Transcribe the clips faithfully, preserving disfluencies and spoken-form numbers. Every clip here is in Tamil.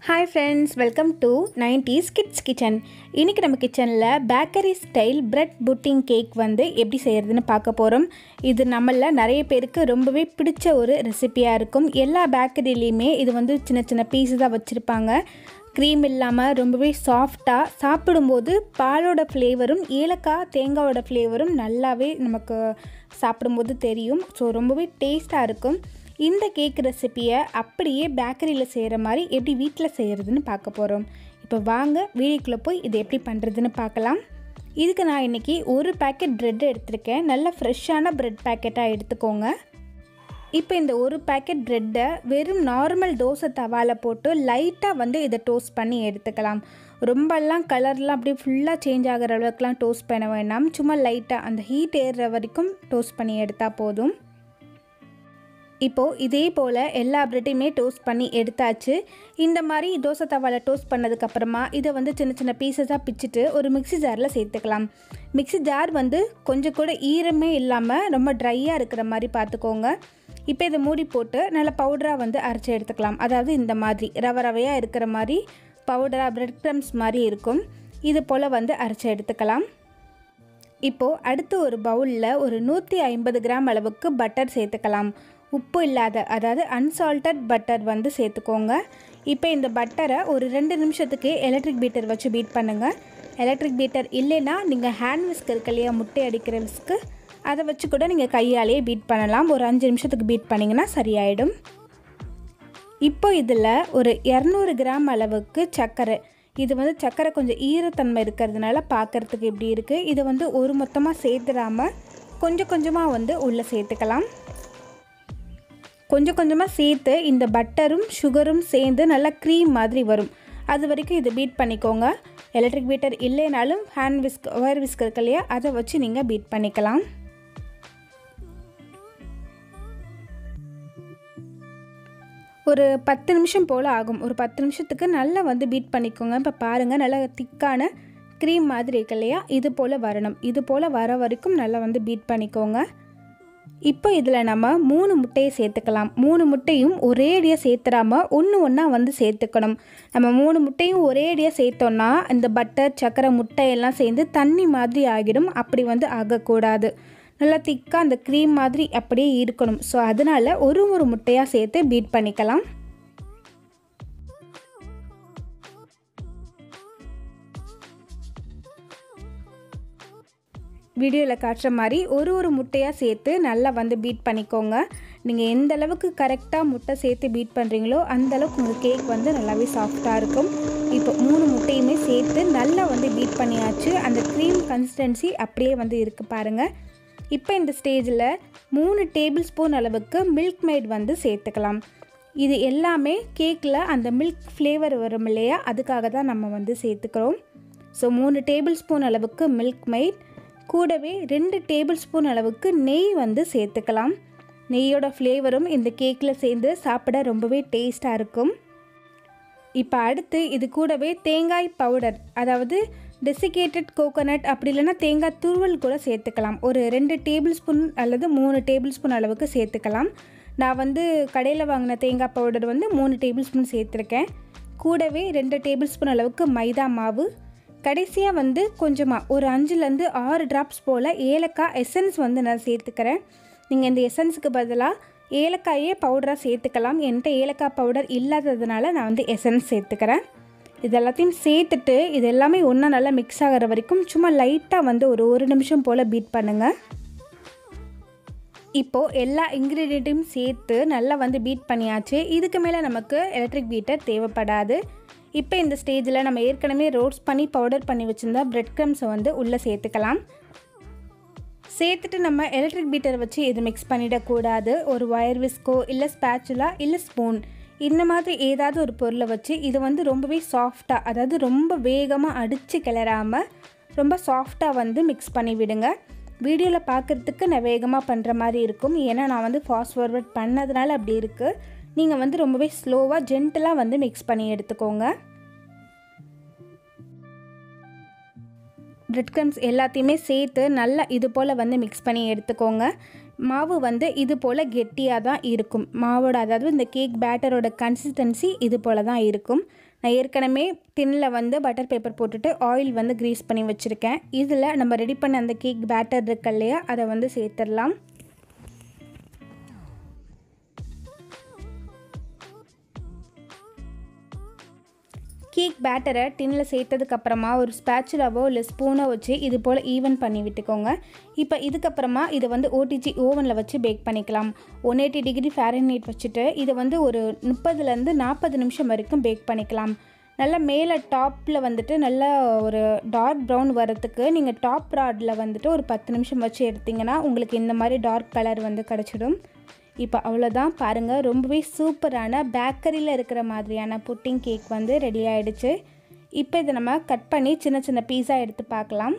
Hi friends, welcome to nineties Kids Kitchen. இன்னைக்கு நம்ம கிச்சன்ல bakery style bread pudding cake வந்து எப்படி செய்யறதுன்னு பார்க்க போறோம். இது நம்மள நிறைய பேருக்கு ரொம்பவே பிடிச்ச ஒரு ரெசிபியா இருக்கும். எல்லா பேக்கரியிலயுமே இது வந்து சின்ன சின்ன பீஸஸா வச்சிருப்பாங்க. க்ரீம் இல்லாம ரொம்பவே சாஃப்ட்டா சாப்பிடும்போது பாலோட ஃப்ளேவரும் ஏலக்காய் தேங்காயோட ஃப்ளேவரும் நல்லாவே நமக்கு சாப்பிடும்போது தெரியும். ஸோ ரொம்பவே டேஸ்டா இருக்கும். இந்த கேக் ரெசிபியை அப்படியே பேக்கரியில் செய்கிற மாதிரி எப்படி வீட்டில் செய்கிறதுன்னு பார்க்க போகிறோம். இப்போ வாங்க வீடியோக்குள்ளே போய் இது எப்படி பண்ணுறதுன்னு பார்க்கலாம். இதுக்கு நான் இன்றைக்கி ஒரு பேக்கெட் ப்ரெட் எடுத்திருக்கேன். நல்ல ஃப்ரெஷ்ஷான ப்ரெட் பேக்கெட்டாக எடுத்துக்கோங்க. இப்போ இந்த ஒரு பேக்கெட் ப்ரெட்டை வெறும் நார்மல் தோசை தவாவில் போட்டு லைட்டாக வந்து இதை டோஸ்ட் பண்ணி எடுத்துக்கலாம். ரொம்பலாம் கலர்லாம் அப்படியே ஃபுல்லாக சேஞ்ச் ஆகிற அளவுக்குலாம் டோஸ்ட் பண்ண வேண்டாம். சும்மா லைட்டாக அந்த ஹீட் ஏறுற வரைக்கும் டோஸ்ட் பண்ணி எடுத்தால் போதும். இப்போது இதே போல் எல்லா ப்ரெட்டையுமே டோஸ்ட் பண்ணி எடுத்தாச்சு. இந்த மாதிரி தோசை தவாவில் டோஸ்ட் பண்ணதுக்கப்புறமா இதை வந்து சின்ன சின்ன பீசஸாக பிச்சுட்டு ஒரு மிக்ஸி ஜாரில் சேர்த்துக்கலாம். மிக்ஸி ஜார் வந்து கொஞ்சம் கூட ஈரமே இல்லாமல் ரொம்ப ட்ரையாக இருக்கிற மாதிரி பார்த்துக்கோங்க. இப்போ இதை மூடி போட்டு நல்லா பவுடராக வந்து அரைச்சி எடுத்துக்கலாம். அதாவது இந்த மாதிரி ரவை ரவையாக இருக்கிற மாதிரி பவுடராக பிரெட் க்ரம்ஸ் மாதிரி இருக்கும். இது போல் வந்து அரைச்சி எடுத்துக்கலாம். இப்போது அடுத்து ஒரு பவுலில் ஒரு நூற்றி ஐம்பது கிராம் அளவுக்கு பட்டர் சேர்த்துக்கலாம். உப்பு இல்லாத அதாவது அன்சால்டட் பட்டர் வந்து சேர்த்துக்கோங்க. இப்போ இந்த பட்டரை ஒரு ரெண்டு நிமிஷத்துக்கு எலக்ட்ரிக் பீட்டர் வச்சு பீட் பண்ணுங்கள். எலக்ட்ரிக் பீட்டர் இல்லைன்னா நீங்கள் ஹேண்ட் விஸ்க் இருக்கு இல்லையா, முட்டை அடிக்கிற விஸ்க்கு, அதை வச்சு கூட நீங்கள் கையாலேயே பீட் பண்ணலாம். ஒரு அஞ்சு நிமிஷத்துக்கு பீட் பண்ணிங்கன்னா சரியாயிடும். இப்போ இதில் ஒரு இரநூறு கிராம் அளவுக்கு சர்க்கரை, இது வந்து சர்க்கரை கொஞ்சம் ஈரத்தன்மை இருக்கிறதுனால பார்க்குறதுக்கு இப்படி இருக்குது. இதை வந்து ஒரு மொத்தமாக சேர்த்துடாமல் கொஞ்சம் கொஞ்சமாக வந்து உள்ளே சேர்த்துக்கலாம். கொஞ்சம் கொஞ்சமாக சேர்த்து இந்த பட்டரும் சுகரும் சேர்ந்து நல்லா க்ரீம் மாதிரி வரும். அது வரைக்கும் இதை பீட் பண்ணிக்கோங்க. எலக்ட்ரிக் பீட்டர் இல்லைனாலும் ஹேண்ட் விஸ்க் ஒயர் விஸ்க் இருக்கு இல்லையா, அதை வச்சு நீங்கள் பீட் பண்ணிக்கலாம். ஒரு பத்து நிமிஷம் போல் ஆகும். ஒரு பத்து நிமிஷத்துக்கு நல்லா வந்து பீட் பண்ணிக்கோங்க. இப்போ பாருங்கள், நல்லா திக்கான க்ரீம் மாதிரி இருக்கு இல்லையா, இது போல் வரணும். இது போல் வர வரைக்கும் நல்லா வந்து பீட் பண்ணிக்கோங்க. இப்போ இதில் நம்ம மூணு முட்டையை சேர்த்துக்கலாம். மூணு முட்டையும் ஒரே அடியாக சேர்த்துடாமல் ஒன்று ஒன்றா வந்து சேர்த்துக்கணும். நம்ம மூணு முட்டையும் ஒரே அடியாக சேர்த்தோன்னா இந்த பட்டர் சக்கரை முட்டையெல்லாம் சேர்ந்து தண்ணி மாதிரி ஆகிடும். அப்படி வந்து ஆகக்கூடாது. நல்லா திக்காக அந்த க்ரீம் மாதிரி அப்படியே இருக்கணும். ஸோ அதனால் ஒரு ஒரு முட்டையாக சேர்த்து பீட் பண்ணிக்கலாம். வீடியோவில் காட்டுற மாதிரி ஒரு ஒரு முட்டையாக சேர்த்து நல்லா வந்து பீட் பண்ணிக்கோங்க. நீங்கள் எந்த அளவுக்கு கரெக்டாக முட்டை சேர்த்து பீட் பண்ணுறீங்களோ அந்தளவுக்கு உங்கள் கேக் வந்து நல்லாவே சாஃப்டாக இருக்கும். இப்போ மூணு முட்டையுமே சேர்த்து நல்லா வந்து பீட் பண்ணியாச்சு. அந்த க்ரீம் கன்சிஸ்டன்சி அப்படியே வந்து இருக்குது பாருங்கள். இப்போ இந்த ஸ்டேஜில் மூணு டேபிள் ஸ்பூன் அளவுக்கு மில்க் மேட் வந்து சேர்த்துக்கலாம். இது எல்லாமே கேக்கில் அந்த மில்க் ஃப்ளேவர் வரும் இல்லையா, அதுக்காக தான் நம்ம வந்து சேர்த்துக்கிறோம். ஸோ மூணு டேபிள் ஸ்பூன் அளவுக்கு மில்க் மேட், கூடவே ரெண்டு டேபிள் ஸ்பூன் அளவுக்கு நெய் வந்து சேர்த்துக்கலாம். நெய்யோட ஃப்ளேவரும் இந்த கேக்கில் சேர்ந்து சாப்பிட ரொம்பவே டேஸ்ட்டாக இருக்கும். இப்போ அடுத்து இது கூடவே தேங்காய் பவுடர், அதாவது டெசிகேட்டட் கோகோனட் அப்படி இல்லைன்னா தேங்காய் துருவல் கூட சேர்த்துக்கலாம். ஒரு ரெண்டு டேபிள் ஸ்பூன் அல்லது மூணு டேபிள் ஸ்பூன் அளவுக்கு சேர்த்துக்கலாம். நான் வந்து கடையில் வாங்கின தேங்காய் பவுடர் வந்து மூணு டேபிள் ஸ்பூன் சேர்த்துருக்கேன். கூடவே ரெண்டு டேபிள் ஸ்பூன் அளவுக்கு மைதா மாவு, கடைசியாக வந்து கொஞ்சமாக ஒரு அஞ்சுலேருந்து ஆறு ட்ராப்ஸ் போல் ஏலக்காய் எசன்ஸ் வந்து நான் சேர்த்துக்கிறேன். நீங்கள் இந்த எசன்ஸுக்கு பதிலாக ஏலக்காயே பவுடராக சேர்த்துக்கலாம். என்கிட்ட ஏலக்காய் பவுடர் இல்லாததுனால நான் வந்து எசன்ஸ் சேர்த்துக்கிறேன். இது எல்லாத்தையும் சேர்த்துட்டு இது எல்லாமே ஒன்றா நல்லா மிக்ஸ் ஆகிற வரைக்கும் சும்மா லைட்டாக வந்து ஒரு ஒரு நிமிஷம் போல் பீட் பண்ணுங்கள். இப்போது எல்லா இன்க்ரீடியண்ட்டையும் சேர்த்து நல்லா வந்து பீட் பண்ணியாச்சு. இதுக்கு மேலே நமக்கு எலக்ட்ரிக் பீட்டர் தேவைப்படாது. இப்போ இந்த ஸ்டேஜில் நம்ம ஏற்கனவே ரோஸ்ட் பண்ணி பவுடர் பண்ணி வச்சுருந்தா பிரெட் க்ரம்ஸை வந்து உள்ளே சேர்த்துக்கலாம். சேர்த்துட்டு நம்ம எலக்ட்ரிக் பீட்டர் வச்சு இது மிக்ஸ் பண்ணிடக்கூடாது. ஒரு ஒயர் விஸ்கோ இல்லை ஸ்பாச்சுலா இல்லை ஸ்பூன் இந்த மாதிரி ஏதாவது ஒரு பொருளை வச்சு இது வந்து ரொம்பவே சாஃப்டாக, அதாவது ரொம்ப வேகமாக அடித்து கிளறாமல் ரொம்ப சாஃப்டாக வந்து மிக்ஸ் பண்ணி விடுங்க. வீடியோவில் பார்க்குறதுக்கு நான் வேகமாக பண்ணுற மாதிரி இருக்கும். ஏன்னா நான் வந்து ஃபாஸ்ட் ஃபார்வர்ட் பண்ணதுனால அப்படி இருக்குது. நீங்கள் வந்து ரொம்பவே ஸ்லோவாக ஜென்டலாக வந்து மிக்ஸ் பண்ணி எடுத்துக்கோங்க. பிரெட் க்ரம்ஸ் எல்லாத்தையுமே சேர்த்து நல்லா இது போல் வந்து மிக்ஸ் பண்ணி எடுத்துக்கோங்க. மாவு வந்து இது போல் கெட்டியாக தான் இருக்கும். மாவோட அதாவது இந்த கேக் பேட்டரோட கன்சிஸ்டன்சி இது போல் தான் இருக்கும். நான் ஏற்கனவே டின்னில் வந்து பட்டர் பேப்பர் போட்டுட்டு ஆயில் வந்து க்ரீஸ் பண்ணி வச்சுருக்கேன். இதில் நம்ம ரெடி பண்ண அந்த கேக் பேட்டர் இருக்கு இல்லையா, அதை வந்து சேர்த்துடலாம். கேக் பேட்டரை டின்னில் சேர்த்ததுக்கப்புறமா ஒரு ஸ்பேச்சுலாவோ இல்லை ஸ்பூனோ வச்சு இது போல் ஈவன் பண்ணி விட்டுக்கோங்க. இப்போ இதுக்கப்புறமா இதை வந்து ஓடிஜி ஓவனில் வச்சு பேக் பண்ணிக்கலாம். ஒன் எயிட்டி டிகிரி ஃபாரன்ஹீட் வச்சுட்டு இதை வந்து ஒரு முப்பதுலேருந்து நாற்பது நிமிஷம் வரைக்கும் பேக் பண்ணிக்கலாம். நல்லா மேலே டாப்பில் வந்துட்டு நல்லா ஒரு டார்க் ப்ரௌன் வரத்துக்கு நீங்கள் டாப் ராடில் வந்துட்டு ஒரு பத்து நிமிஷம் வச்சு எடுத்திங்கன்னா உங்களுக்கு இந்த மாதிரி டார்க் கலர் வந்து கிடச்சிடும். இப்போ அவ்வளோதான் பாருங்கள், ரொம்பவே சூப்பரான பேக்கரியில் இருக்கிற மாதிரியான புட்டிங் கேக் வந்து ரெடி ஆகிடுச்சு. இப்போ இதை நம்ம கட் பண்ணி சின்ன சின்ன பீஸாக எடுத்து பார்க்கலாம்.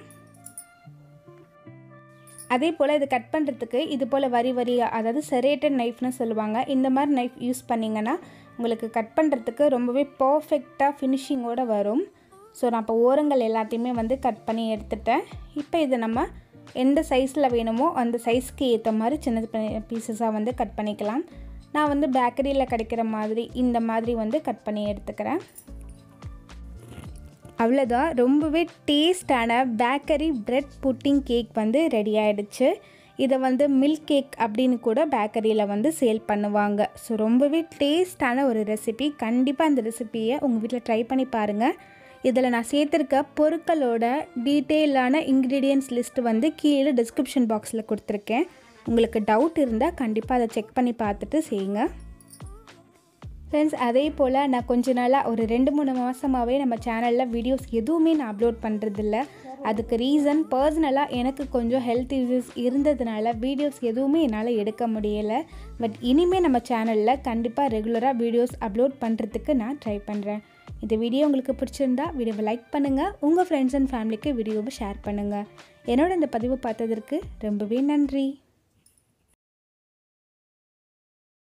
அதே போல் இது கட் பண்ணுறதுக்கு இது போல் வரி வரியாக, அதாவது செரேட்டட் நைஃப்னு சொல்லுவாங்க, இந்த மாதிரி நைஃப் யூஸ் பண்ணிங்கன்னா உங்களுக்கு கட் பண்ணுறதுக்கு ரொம்பவே பர்ஃபெக்டாக ஃபினிஷிங்கோடு வரும். ஸோ நான் இப்போ ஓரங்கள் எல்லாத்தையுமே வந்து கட் பண்ணி எடுத்துட்டேன். இப்போ இதை நம்ம எந்த சைஸில் வேணுமோ அந்த சைஸ்க்கு ஏற்ற மாதிரி சின்ன பீசஸாக வந்து கட் பண்ணிக்கலாம். நான் வந்து பேக்கரியில் கிடைக்கிற மாதிரி இந்த மாதிரி வந்து கட் பண்ணி எடுத்துக்கிறேன். அவ்வளோதான், ரொம்பவே டேஸ்டான பேக்கரி பிரெட் புட்டிங் கேக் வந்து ரெடி ஆகிடுச்சு. இதை வந்து மில்க் கேக் அப்படின்னு கூட பேக்கரியில் வந்து சேல் பண்ணுவாங்க. ஸோ ரொம்பவே டேஸ்டான ஒரு ரெசிபி. கண்டிப்பாக அந்த ரெசிபியை உங்கள் வீட்டில் ட்ரை பண்ணி பாருங்கள். இதில் நான் சேர்த்துருக்க பொருட்களோட டீட்டெயிலான இன்க்ரீடியன்ட்ஸ் லிஸ்ட்டு வந்து கீழே டிஸ்கிரிப்ஷன் பாக்ஸில் கொடுத்துருக்கேன். உங்களுக்கு டவுட் இருந்தால் கண்டிப்பாக அதை செக் பண்ணி பார்த்துட்டு செய்யுங்க. ஃப்ரெண்ட்ஸ், அதே போல் நான் கொஞ்ச நாளாக ஒரு ரெண்டு மூணு மாதமாகவே நம்ம சேனலில் வீடியோஸ் எதுவுமே நான் அப்லோட் பண்ணுறதில்ல. அதுக்கு ரீசன் பர்சனலாக எனக்கு கொஞ்சம் ஹெல்த் இஷ்யூஸ் இருந்ததுனால வீடியோஸ் எதுவுமே என்னால் எடுக்க முடியலை. பட் இனிமேல் நம்ம சேனலில் கண்டிப்பாக ரெகுலராக வீடியோஸ் அப்லோட் பண்ணுறதுக்கு நான் ட்ரை பண்ணுறேன். இந்த வீடியோ உங்களுக்கு பிடிச்சிருந்தா வீடியோவை லைக் பண்ணுங்கள், உங்கள் ஃப்ரெண்ட்ஸ் அண்ட் ஃபேமிலிக்கு வீடியோவை ஷேர் பண்ணுங்கள். என்னோட இந்த பதிவு பார்த்ததற்கு ரொம்பவே நன்றி.